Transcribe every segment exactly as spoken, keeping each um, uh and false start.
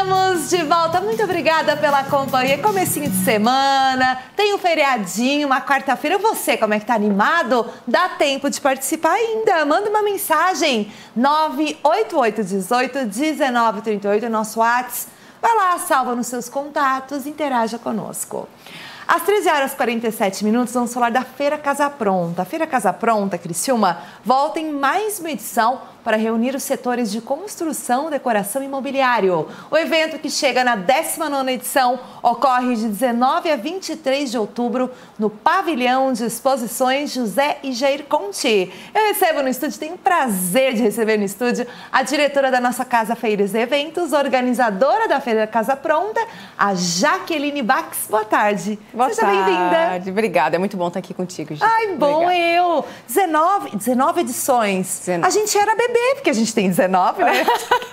Estamos de volta. Muito obrigada pela companhia. Comecinho de semana, tem um feriadinho, uma quarta-feira. Você, como é que tá animado? Dá tempo de participar ainda. Manda uma mensagem. nove oito oito um oito, um nove três oito, nosso WhatsApp. Vai lá, salva nos seus contatos, interaja conosco. Às treze horas e quarenta e sete minutos, vamos falar da Feira Casa Pronta. A Feira Casa Pronta, Criciúma, volta em mais uma edição para reunir os setores de construção, decoração e mobiliário. O evento, que chega na décima nona edição, ocorre de dezenove a vinte e três de outubro no Pavilhão de Exposições José e Jair Conte. Eu recebo no estúdio, tenho o prazer de receber no estúdio a diretora da nossa Casa Feiras e Eventos, organizadora da Feira Casa Pronta, a Jaqueline Bax. Boa tarde. Boa Seja tarde. bem-vinda. Obrigada, é muito bom estar aqui contigo, gente. Ai, bom. Obrigada. Eu. dezenove, dezenove edições. dezenove. A gente era bebê, porque a gente tem dezenove, né?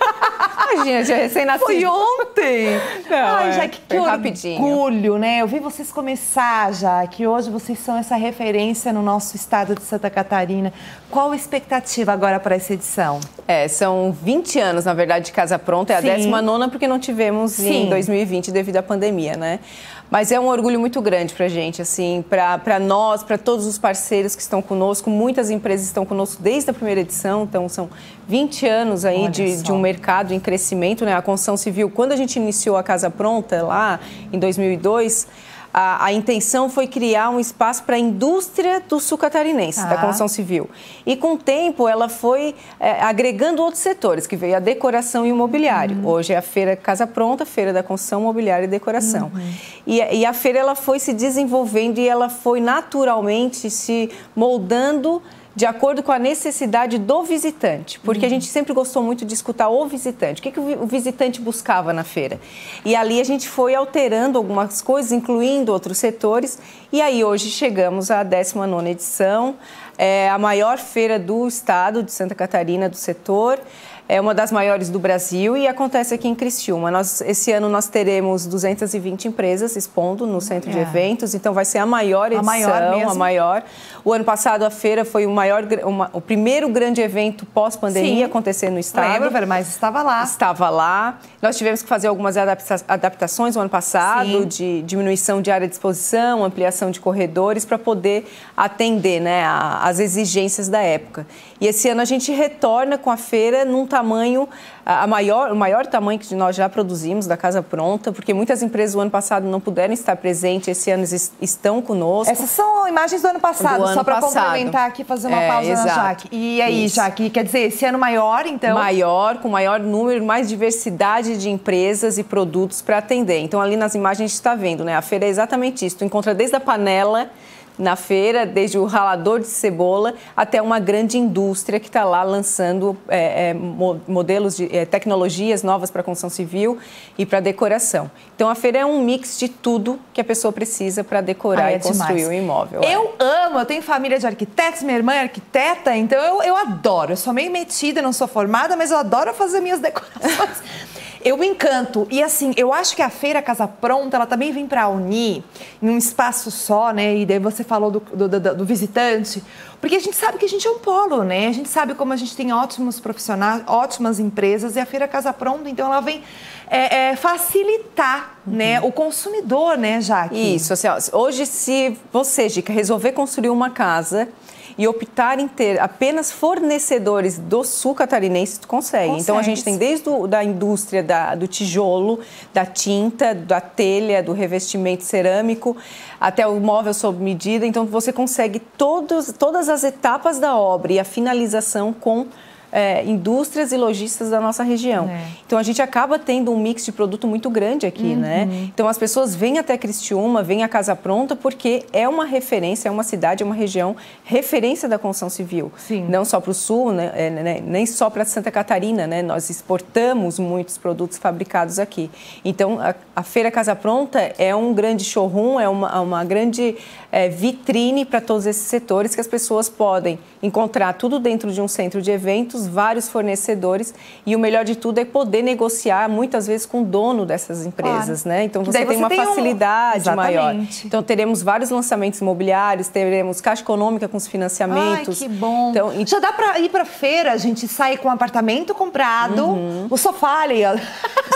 Imagina, já recém-nascido. Foi ontem. Não, Ai, é, Jaque, que foi rapidinho. orgulho, né? Eu vi vocês começar, já, que hoje vocês são essa referência no nosso estado de Santa Catarina. Qual a expectativa agora para essa edição? É, são vinte anos, na verdade, de Casa Pronta. É a Sim. décima nona, porque não tivemos Sim. em dois mil e vinte devido à pandemia, né? Mas é um orgulho muito grande para a gente, assim, para nós, para todos os parceiros que estão conosco. Muitas empresas estão conosco desde a primeira edição, então são vinte anos aí de, de um mercado em crescimento, né? A construção civil, quando a gente iniciou a Casa Pronta lá em dois mil e dois, a, a intenção foi criar um espaço para a indústria do sul catarinense, ah. da construção civil. E com o tempo ela foi é, agregando outros setores, que veio a decoração e o mobiliário. Uhum. Hoje é a Feira Casa Pronta, Feira da Construção, Mobiliário e Decoração. Uhum. E, e a feira ela foi se desenvolvendo e ela foi naturalmente se moldando de acordo com a necessidade do visitante, porque uhum. a gente sempre gostou muito de escutar o visitante. O que, que o visitante buscava na feira? E ali a gente foi alterando algumas coisas, incluindo outros setores, e aí hoje chegamos à décima nona edição, é a maior feira do estado de Santa Catarina, do setor. É uma das maiores do Brasil e acontece aqui em Criciúma. Nós, esse ano nós teremos duzentas e vinte empresas expondo no centro é. de eventos, então vai ser a maior edição, a maior, mesmo. a maior. O ano passado a feira foi o, maior, uma, o primeiro grande evento pós-pandemia acontecer no estado. Lembro, mas estava lá. Estava lá. Nós tivemos que fazer algumas adapta adaptações no ano passado, Sim. de diminuição de área de exposição, ampliação de corredores, para poder atender, né, a, as exigências da época. E esse ano a gente retorna com a feira num tamanho, a maior, o maior tamanho que nós já produzimos da Casa Pronta, porque muitas empresas do ano passado não puderam estar presentes, esse ano estão conosco. Essas são imagens do ano passado, do só para ano complementar aqui, fazer uma é, pausa exato. na Jaque. E aí, Isso. Jaque, quer dizer, esse ano maior, então? Maior, com maior número, mais diversidade de empresas e produtos para atender. Então, ali nas imagens a gente está vendo, né? A feira é exatamente isso. Tu encontra desde a panela na feira, desde o ralador de cebola até uma grande indústria que está lá lançando é, é, modelos de é, tecnologias novas para a construção civil e para decoração. Então, a feira é um mix de tudo que a pessoa precisa para decorar Ai, é e construir demais. um imóvel. Eu é. amo, eu tenho família de arquitetos, minha irmã é arquiteta, então eu, eu adoro. Eu sou meio metida, não sou formada, mas eu adoro fazer minhas decorações. Eu me encanto. E assim, eu acho que a Feira Casa Pronta, ela também vem para unir em um espaço só, né? E daí você falou do, do, do, do visitante. Porque a gente sabe que a gente é um polo, né? A gente sabe como a gente tem ótimos profissionais, ótimas empresas. E a Feira Casa Pronta, então, ela vem é, é, facilitar uhum. né, o consumidor, né, Jaque? Isso. Assim, ó, hoje, se você, Gica, resolver construir uma casa e optar em ter apenas fornecedores do sul catarinense, tu consegue. consegue. Então, a gente tem desde o, da indústria da, do tijolo, da tinta, da telha, do revestimento cerâmico, até o móvel sob medida. Então, você consegue todos, todas as etapas da obra e a finalização com É, indústrias e lojistas da nossa região. É. Então, a gente acaba tendo um mix de produto muito grande aqui, uhum. né? Então, as pessoas vêm até Criciúma, vêm a Casa Pronta, porque é uma referência, é uma cidade, é uma região referência da construção civil. Sim. Não só para o Sul, né? É, né? nem só para Santa Catarina, né? Nós exportamos muitos produtos fabricados aqui. Então, a, a Feira Casa Pronta é um grande showroom, é uma, uma grande é, vitrine para todos esses setores que as pessoas podem encontrar tudo dentro de um centro de eventos, vários fornecedores, e o melhor de tudo é poder negociar muitas vezes com o dono dessas empresas, claro. né? Então você, você tem uma tem facilidade um... maior. Então teremos vários lançamentos imobiliários, teremos Caixa Econômica com os financiamentos. Ai, que bom. Então, já dá para ir para feira, a gente sai com um apartamento comprado, uhum. o sofá ali, ó.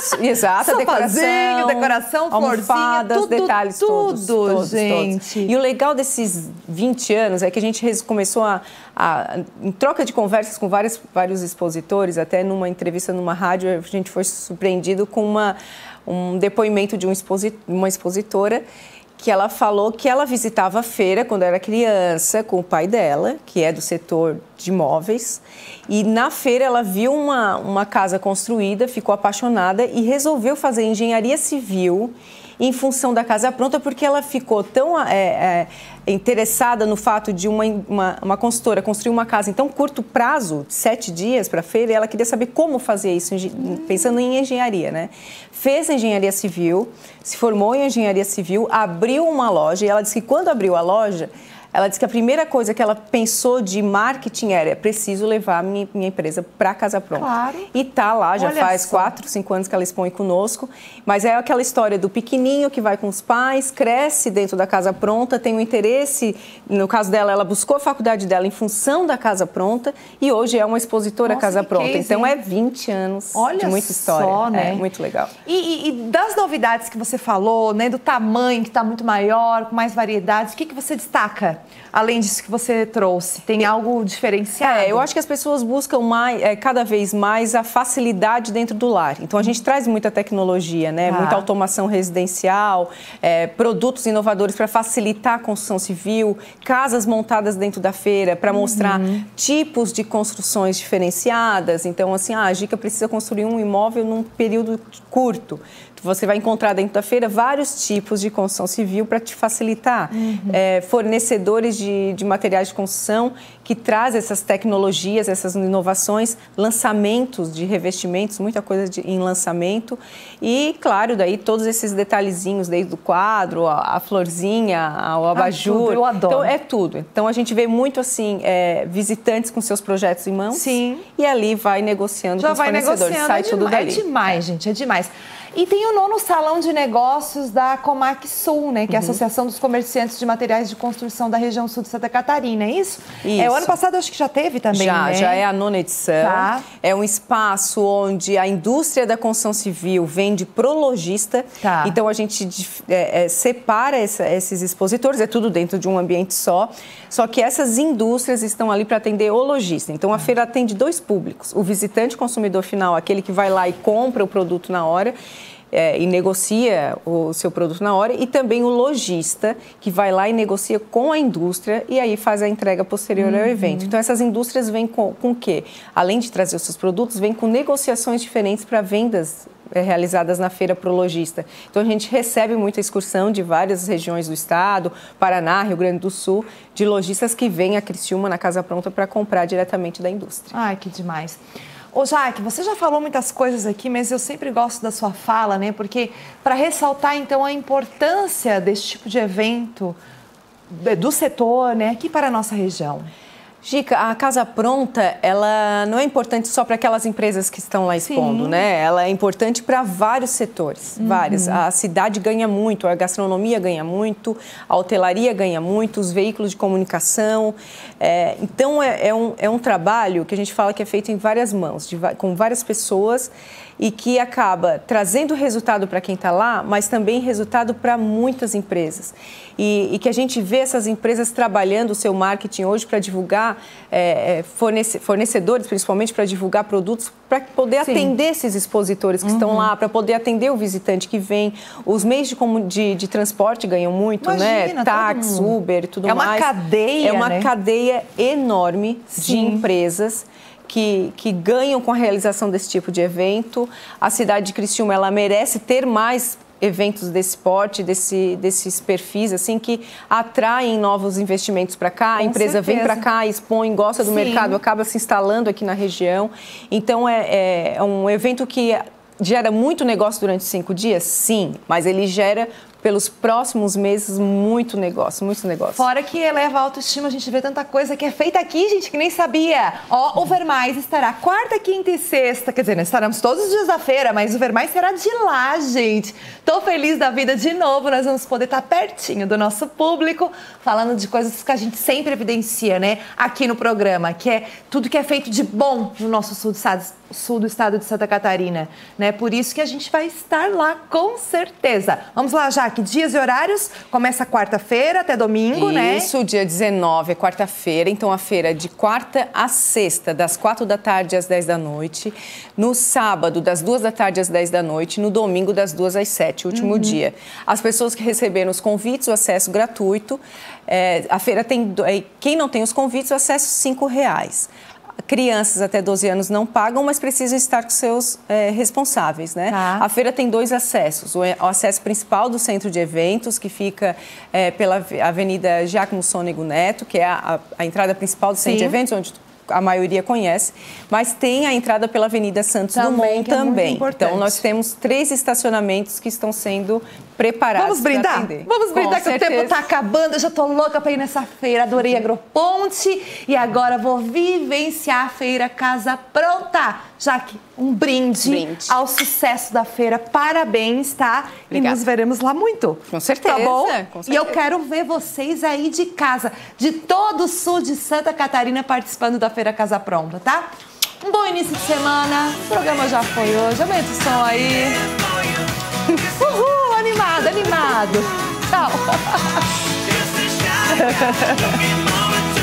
Exato, decoração, decoração, almofadas, florzinha, tudo, detalhes tudo, todos, todos, gente. Todos. E o legal desses vinte anos é que a gente começou a, a em troca de conversas com vários, vários expositores, até numa entrevista numa rádio, a gente foi surpreendido com uma, um depoimento de um exposit, uma expositora, que ela falou que ela visitava a feira quando era criança com o pai dela, que é do setor de imóveis, e na feira ela viu uma, uma casa construída, ficou apaixonada e resolveu fazer engenharia civil em função da casa pronta, porque ela ficou tão é, é, interessada no fato de uma, uma, uma consultora construir uma casa em tão curto prazo, de sete dias para a feira, e ela queria saber como fazer isso, pensando em engenharia, né? Fez engenharia civil, se formou em engenharia civil, abriu uma loja, e ela disse que quando abriu a loja, ela disse que a primeira coisa que ela pensou de marketing era: é preciso levar a minha, minha empresa para a Casa Pronta. Claro. E tá lá, já Olha faz só. quatro, cinco anos que ela expõe conosco. Mas é aquela história do pequenininho que vai com os pais, cresce dentro da Casa Pronta, tem um interesse. No caso dela, ela buscou a faculdade dela em função da Casa Pronta e hoje é uma expositora Nossa, Casa Pronta. Case, então é vinte anos Olha de muita história. Só, né? É muito legal. E, e, e das novidades que você falou, né, do tamanho que está muito maior, com mais variedades, o que, que você destaca? Além disso que você trouxe, tem algo diferenciado? É, eu acho que as pessoas buscam mais, é, cada vez mais a facilidade dentro do lar. Então, a gente traz muita tecnologia, né? Ah. Muita automação residencial, é, produtos inovadores para facilitar a construção civil, casas montadas dentro da feira para mostrar uhum. tipos de construções diferenciadas. Então, assim, ah, a Gica precisa construir um imóvel num período curto. Você vai encontrar dentro da feira vários tipos de construção civil para te facilitar. Uhum. É, fornecedores de, de materiais de construção que trazem essas tecnologias, essas inovações, lançamentos de revestimentos, muita coisa de, em lançamento. E, claro, daí todos esses detalhezinhos, desde o quadro, a, a florzinha, ao abajur. Ah, eu adoro. Então, é tudo. Então, a gente vê muito, assim, é, visitantes com seus projetos em mãos. Sim. E ali vai negociando Já com os vai fornecedores. Negociando. Sai é tudo demais, dali. É demais, gente, é demais. E tem o nono Salão de Negócios da Comac Sul, né? Que é a Associação dos Comerciantes de Materiais de Construção da região sul de Santa Catarina, é isso? Isso. É, o ano passado acho que já teve também, já, né? Já é a nona edição. Tá. É um espaço onde a indústria da construção civil vende pro lojista. Tá. Então, a gente é, é, separa essa, esses expositores, é tudo dentro de um ambiente só. Só que essas indústrias estão ali para atender o lojista. Então, a feira atende dois públicos. O visitante consumidor final, aquele que vai lá e compra o produto na hora, É, e negocia o seu produto na hora, e também o lojista, que vai lá e negocia com a indústria e aí faz a entrega posterior uhum. ao evento. Então, essas indústrias vêm com, com o quê? Além de trazer os seus produtos, vêm com negociações diferentes para vendas é, realizadas na feira para o lojista. Então, a gente recebe muita excursão de várias regiões do estado, Paraná, Rio Grande do Sul, de lojistas que vêm a Criciúma, na Casa Pronta, para comprar diretamente da indústria. Ai, que demais. Ô, Jaque, você já falou muitas coisas aqui, mas eu sempre gosto da sua fala, né? Porque para ressaltar, então, a importância desse tipo de evento do setor, né, aqui para a nossa região. Gica, a Casa Pronta, ela não é importante só para aquelas empresas que estão lá expondo, Sim. né? Ela é importante para vários setores, uhum. vários. A cidade ganha muito, a gastronomia ganha muito, a hotelaria ganha muito, os veículos de comunicação. É, então, é, é, um, é um trabalho que a gente fala que é feito em várias mãos, de, com várias pessoas, e que acaba trazendo resultado para quem está lá, mas também resultado para muitas empresas. E, e que a gente vê essas empresas trabalhando o seu marketing hoje para divulgar, é, fornece, fornecedores principalmente, para divulgar produtos, para poder Sim. atender esses expositores que uhum. estão lá, para poder atender o visitante que vem. Os meios de, de, de transporte ganham muito, Imagina, né? Táxi, Uber e tudo é mais. É uma cadeia, É uma né? cadeia enorme Sim. de empresas Que, que ganham com a realização desse tipo de evento. A cidade de Criciúma, ela merece ter mais eventos desse porte, desse, desses perfis, assim, que atraem novos investimentos para cá. Com a empresa certeza. Vem para cá, expõe, gosta do Sim. mercado, acaba se instalando aqui na região. Então, é, é um evento que gera muito negócio durante cinco dias? Sim, mas ele gera pelos próximos meses muito negócio, muito negócio. Fora que eleva a autoestima, a gente vê tanta coisa que é feita aqui, gente, que nem sabia. Ó, o Vermais estará quarta, quinta e sexta, quer dizer, nós estaremos todos os dias da feira, mas o Vermais será de lá, gente. Tô feliz da vida de novo, nós vamos poder estar pertinho do nosso público, falando de coisas que a gente sempre evidencia, né, aqui no programa, que é tudo que é feito de bom no nosso sul do estado, sul do estado de Santa Catarina, né? Por isso que a gente vai estar lá, com certeza. Vamos lá, Jaque, dias e horários, começa quarta-feira até domingo, isso, né? Isso, dia dezenove é quarta-feira, então a feira é de quarta a sexta, das quatro da tarde às dez da noite, no sábado, das duas da tarde às dez da noite, no domingo, das duas às sete, último uhum. dia. As pessoas que receberam os convites, o acesso gratuito, é, a feira tem, quem não tem os convites, o acesso cinco reais. Crianças até doze anos não pagam, mas precisam estar com seus é, responsáveis, né? Tá. A feira tem dois acessos. O, o acesso principal do centro de eventos, que fica é, pela Avenida Giacomo Sônego Neto, que é a, a, a entrada principal do centro Sim. de eventos, onde a maioria conhece, mas tem a entrada pela Avenida Santos também, Dumont também. É então, nós temos três estacionamentos que estão sendo preparados. Vamos brindar? Atender. Vamos brindar, que o tempo está acabando. Eu já estou louca para ir nessa feira. Adorei Agroponte e agora vou vivenciar a feira Casa Pronta. Jaque, um brinde, brinde ao sucesso da feira. Parabéns, tá? Obrigada. E nos veremos lá muito. Com certeza. Tá bom? Com certeza. E eu quero ver vocês aí de casa, de todo o sul de Santa Catarina, participando da feira Casa Pronta, tá? Um bom início de semana. O programa já foi hoje. Aumenta o som aí. Uhul, animado, animado. Tchau.